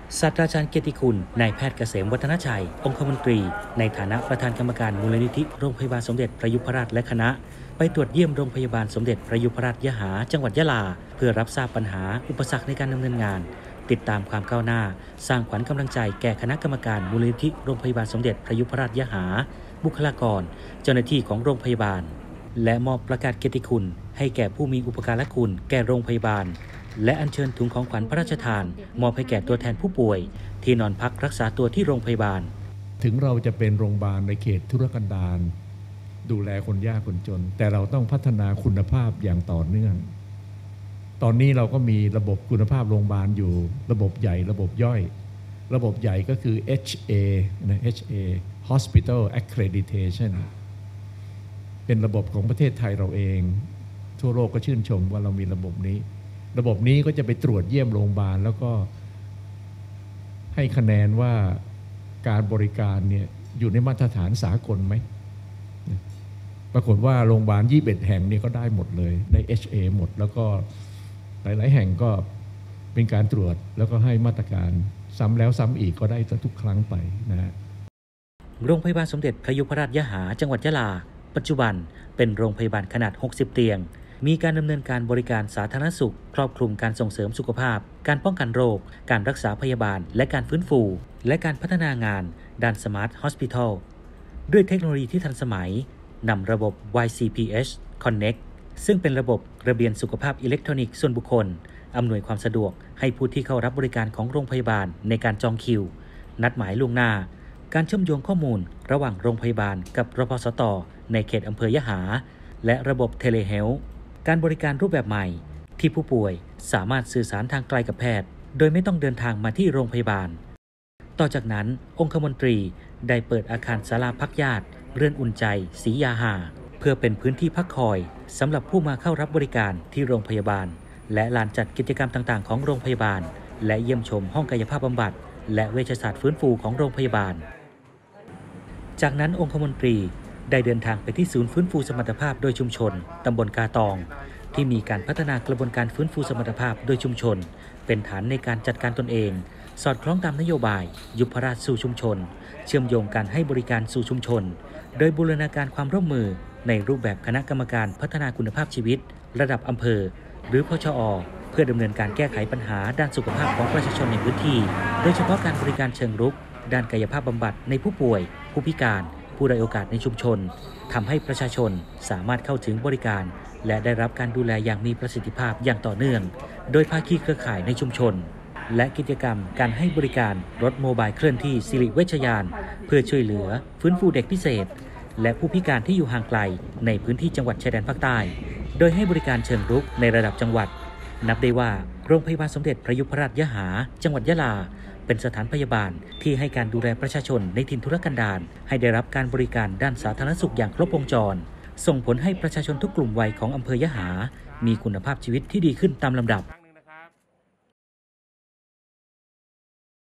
ศาสตราจารย์เกียรติคุณนายแพทย์เกษมวัฒนชัยองคมนตรีในฐานะประธานกรรมการมูลนิธิโรงพยาบาลสมเด็จพระยุพราชและคณะไปตรวจเยี่ยมโรงพยาบาลสมเด็จพระยุพราชยะหาจังหวัดยะลาเพื่อรับทราบปัญหาอุปสรรคในการดำเนินงานติดตามความก้าวหน้าสร้างขวัญกำลังใจแก่คณะกรรมการมูลนิธิโรงพยาบาลสมเด็จพระยุพราชยะหาบุคลากรเจ้าหน้าที่ของโรงพยาบาลและมอบประกาศเกียรติคุณให้แก่ผู้มีอุปการะคุณแก่โรงพยาบาลและอัญเชิญถุงของขวัญพระราชทานมอบให้แก่ตัวแทนผู้ป่วยที่นอนพักรักษาตัวที่โรงพยาบาลถึงเราจะเป็นโรงพยาบาลในเขตธุรกันดารดูแลคนยากคนจนแต่เราต้องพัฒนาคุณภาพอย่างต่อเนื่องตอนนี้เราก็มีระบบคุณภาพโรงพยาบาลอยู่ระบบใหญ่ระบบย่อยระบบใหญ่ก็คือ HA นะ HA Hospital Accreditation เป็นระบบของประเทศไทยเราเองทั่วโลกก็ชื่นชมว่าเรามีระบบนี้ก็จะไปตรวจเยี่ยมโรงพยาบาลแล้วก็ให้คะแนนว่าการบริการเนี่ยอยู่ในมาตรฐานสากลไหมปรากฏว่าโรงพยาบาล21แห่งนี่ก็ได้หมดเลยได้ HA หมดแล้วก็หลายๆแห่งก็เป็นการตรวจแล้วก็ให้มาตรการซ้ำแล้วซ้ำอีกก็ได้ทุกครั้งไปนะฮะโรงพยาบาลสมเด็จพระยุพราชยะหาจังหวัดยะลาปัจจุบันเป็นโรงพยาบาลขนาด60เตียงมีการดำเนินการบริการสาธารณสุขครอบคลุมการส่งเสริมสุขภาพการป้องกันโรคการรักษาพยาบาลและการฟื้นฟูและการพัฒนางานด้าน Smart Hospital ด้วยเทคโนโลยีที่ทันสมัยนำระบบ YCPH Connect ซึ่งเป็นระบบระเบียนสุขภาพอิเล็กทรอนิกส์ส่วนบุคคลอำนวยความสะดวกให้ผู้ที่เข้ารับบริการของโรงพยาบาลในการจองคิวนัดหมายล่วงหน้าการเชื่อมโยงข้อมูลระหว่างโรงพยาบาลกับรพสต.ในเขตอำเภอยะหาและระบบเทเลเฮลท์การบริการรูปแบบใหม่ที่ผู้ป่วยสามารถสื่อสารทางไกลกับแพทย์โดยไม่ต้องเดินทางมาที่โรงพยาบาลต่อจากนั้นองคมนตรีได้เปิดอาคารศาลาพักญาติเรือนอุ่นใจศรียาหาเพื่อเป็นพื้นที่พักคอยสำหรับผู้มาเข้ารับบริการที่โรงพยาบาลและลานจัดกิจกรรมต่างๆของโรงพยาบาลและเยี่ยมชมห้องกายภาพบำบัดและเวชศาสตร์ฟื้นฟูของโรงพยาบาลจากนั้นองคมนตรีได้เดินทางไปที่ศูนย์ฟื้นฟูสมรรถภาพโดยชุมชนตำบลกาตองที่มีการพัฒนากระบวนการฟื้นฟูสมรรถภาพโดยชุมชนเป็นฐานในการจัดการตนเองสอดคล้องตามนโยบายยุพราชสู่ชุมชนเชื่อมโยงการให้บริการสู่ชุมชนโดยบูรณาการความร่วมมือในรูปแบบคณะกรรมการพัฒนาคุณภาพชีวิตระดับอำเภอหรือพชอ.เพื่อดำเนินการแก้ไขปัญหาด้านสุขภาพของประชาชนในพื้นที่โดยเฉพาะการบริการเชิงรุกด้านกายภาพบำบัดในผู้ป่วยผู้พิการผู้ด้อยโอกาสในชุมชนทำให้ประชาชนสามารถเข้าถึงบริการและได้รับการดูแลอย่างมีประสิทธิภาพอย่างต่อเนื่องโดยภาคีเครือข่ายในชุมชนและกิจกรรมการให้บริการรถโมบายเคลื่อนที่สิริเวชยานเพื่อช่วยเหลือฟื้นฟูเด็กพิเศษและผู้พิการที่อยู่ห่างไกลในพื้นที่จังหวัดชายแดนภาคใต้โดยให้บริการเชิงรุกในระดับจังหวัดนับได้ว่าโรงพยาบาลสมเด็จพระยุพราชยะหาจังหวัดยะลาเป็นสถานพยาบาลที่ให้การดูแลประชาชนในถิ่นทุรกันดารให้ได้รับการบริการด้านสาธารณสุขอย่างครบวงจรส่งผลให้ประชาชนทุกกลุ่มวัยของอำเภอยะหามีคุณภาพชีวิตที่ดีขึ้นตามลำดับ